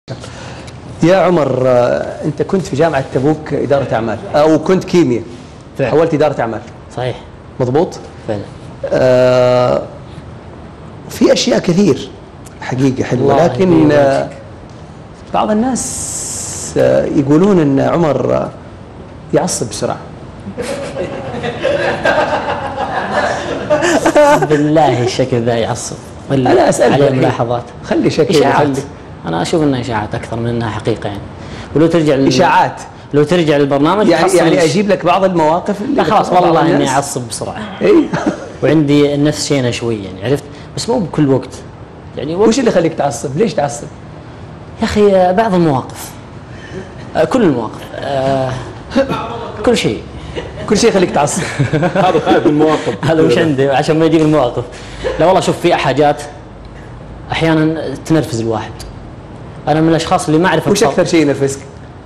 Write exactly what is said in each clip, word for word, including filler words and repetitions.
يا عمر، آه، أنت كنت في جامعة تبوك إدارة أعمال أو كنت كيمياء، حولت إدارة أعمال. صحيح، مضبوط؟ فعلا. آه في أشياء كثير حقيقة حلوة، لكن آه بعض الناس آه يقولون أن عمر آه يعصب بسرعة. بالله الشكل ذا يعصب ولا أنا أسأل عليه ملاحظات؟ خلي شكل إشاعات. أنا أشوف أنها إشاعات أكثر من أنها حقيقة يعني. ولو ترجع لل... إشاعات لو ترجع للبرنامج يعني يعني أجيب لك بعض المواقف اللي لا خلاص والله إني أعصب بسرعة. إيه. وعندي النفس شينة شوي يعني، عرفت؟ بس مو بكل وقت يعني. وقت وش اللي يخليك تعصب؟ ليش تعصب؟ يا أخي بعض المواقف، آه كل المواقف، آه كل شيء كل شيء يخليك تعصب. هذا خايف من المواقف. هذا وش عندي عشان ما يجيب المواقف. لا والله شوف، في حاجات أحيانا تنرفز الواحد. أنا من الأشخاص اللي ما أعرف. وش أكثر شيء ينرفزك؟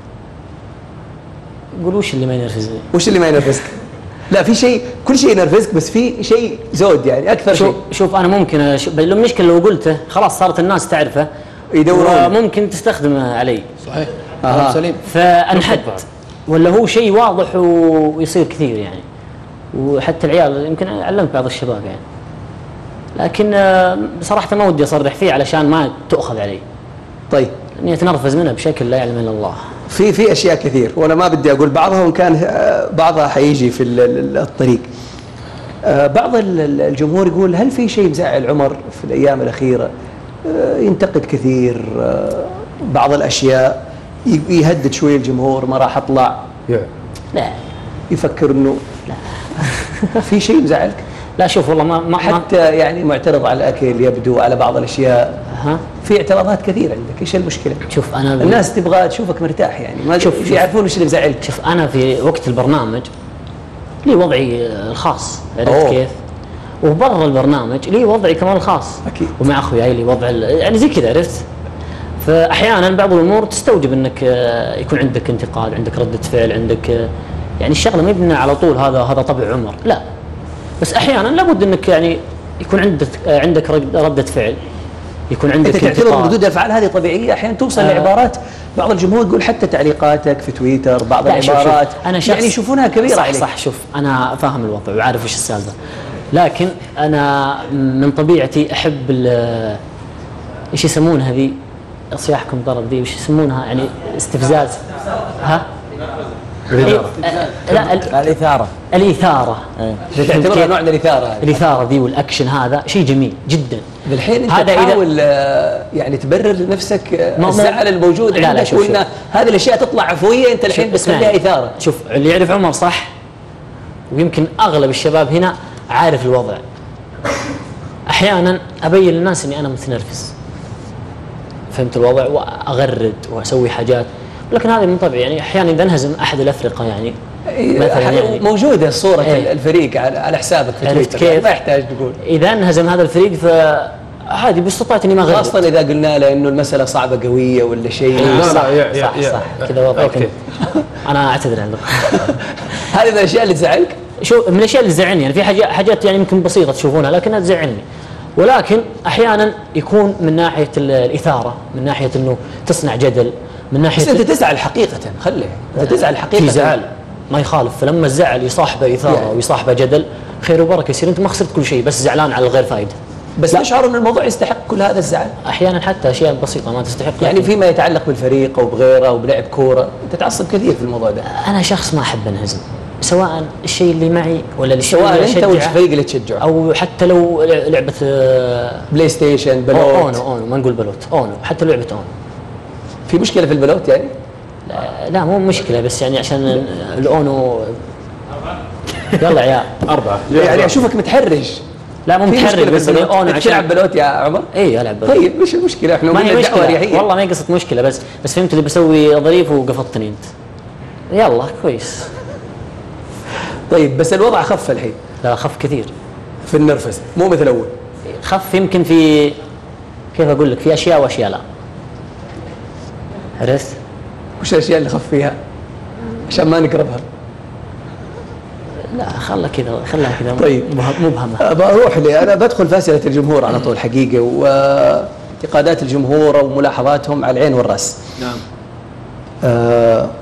قول وش اللي ما ينرفزني؟ وش اللي ما ينرفزك؟ لا في شيء، كل شيء ينرفزك بس في شيء زود يعني أكثر شوف شيء. شوف أنا ممكن أش... المشكلة لو قلته خلاص صارت الناس تعرفه يدورون، ممكن تستخدمه علي. صحيح. آه. سليم. فأنحد ولا هو شيء واضح ويصير كثير يعني. وحتى العيال يمكن علمت بعض الشباب يعني، لكن بصراحة ما ودي أصرح فيه علشان ما تؤخذ علي. طيب اني اتنرفز منها بشكل لا يعلم الا الله. في في اشياء كثير وانا ما بدي اقول بعضها، وان كان بعضها حيجي في الطريق. بعض الجمهور يقول هل في شيء مزعل عمر في الايام الاخيره؟ ينتقد كثير بعض الاشياء، يهدد شوي الجمهور، ما راح اطلع. لا يفكر انه لا في شيء مزعلك؟ لا شوف والله ما, ما حتى يعني معترض على الاكل يبدو، على بعض الاشياء. ها في اعتراضات كثيرة عندك، ايش المشكلة؟ شوف انا ب... الناس تبغى تشوفك مرتاح يعني، ما شوف يعرفون ايش اللي مزعلك. شوف انا في وقت البرنامج لي وضعي الخاص، عرفت كيف؟ وبرا البرنامج لي وضعي كمان الخاص اكيد، ومع اخوياي لي وضع يعني زي كذا، عرفت؟ فاحيانا بعض الامور تستوجب انك يكون عندك انتقاد، عندك ردة فعل، عندك يعني الشغله ما يبنى على طول هذا هذا طبع عمر، لا. بس احيانا لابد انك يعني يكون عندك عندك ردة فعل، يكون عندك انت تعتبر ردود الافعال هذه طبيعيه؟ احيانا توصل آه لعبارات بعض الجمهور يقول حتى تعليقاتك في تويتر بعض العبارات شوف شوف. أنا يعني يشوفونها كبيره صح عليك. صح شوف انا فاهم الوضع وعارف وش السالفه، لكن انا من طبيعتي احب ايش يسمونها ذي، صياحكم ضرب ذي، وش يسمونها يعني استفزاز. ها الإثارة. لا الإثارة الإثارة تعتبرها نوع من الإثارة هذه. الإثارة ذي والأكشن هذا شيء جميل جدا. بالحين أنت تحاول يعني تبرر لنفسك الزعل الموجود لا عندك، وإن هذه الأشياء تطلع عفوية، أنت الحين بتخليها إثارة. شوف اللي يعرف عمر صح، ويمكن أغلب الشباب هنا عارف الوضع، أحيانا أبين للناس إني أنا متنرفز، فهمت الوضع، وأغرد وأسوي حاجات، لكن هذا من طبعي يعني. احيانا اذا انهزم احد الافرقه يعني مثلا يعني موجوده صوره ايه الفريق على حسابك في تويتر، كيف؟ ما يحتاج تقول. اذا انهزم هذا الفريق فهذه باستطاعتي اني ما اغرد، خاصه اذا قلنا له انه المساله صعبه قويه ولا شيء. لا صح لا صح, صح, صح كذا وضعك. انا اعتذر عنك. هذه من الاشياء اللي تزعلك؟ شو من الاشياء اللي تزعلني يعني، في حاجات حاجات يعني يمكن بسيطه تشوفونها لكنها تزعلني، ولكن احيانا يكون من ناحيه الاثاره، من ناحيه انه تصنع جدل، من ناحيه بس انت تزعل حقيقه، خليه انت تزعل حقيقه. في زعل ما يخالف، فلما الزعل يصاحبه اثاره يعني. ويصاحبه جدل، خير وبركه، يصير انت ما خسرت كل شيء، بس زعلان على الغير فائده. بس تشعر ان الموضوع يستحق كل هذا الزعل؟ احيانا حتى اشياء بسيطه ما تستحق يعني فيما يتعلق بالفريق او بغيره او بلعب كوره، انت تعصب كثير في الموضوع ده. انا شخص ما احب انهزم، سواء الشيء اللي معي ولا الشيء سواء اللي انت والفريق اللي تشجعه، او حتى لو لعبه بلاي ستيشن، بلوت، اونو اونو ما نقول بلوت، اونو، حتى لعبه اونو. في مشكله في البلوت يعني؟ لا, لا مو مشكله، بس يعني عشان الاونو يلا يا اربعه يعني اشوفك متحرج. لا مو متحرج، بس اونو عشان تلعب بلوت يا عمر؟ اي العب بلوت. طيب مش المشكله، احنا ما هي مشكله والله، ما هي قصه مشكله، بس بس فهمت اللي بسوي ظريف وقفطتني انت. يلا كويس. طيب بس الوضع خف الحين؟ لا خف كثير في النرفز، مو مثل اول. خف يمكن في، كيف اقول لك، في اشياء واشياء لا. عرفت؟ وش الاشياء اللي خف فيها عشان ما نقربها؟ لا خلها كذا، خلها كذا. طيب مبهمه. بروح لي انا بدخل في اسئله الجمهور على طول حقيقه، و انتقادات الجمهور وملاحظاتهم على العين والراس. نعم. آه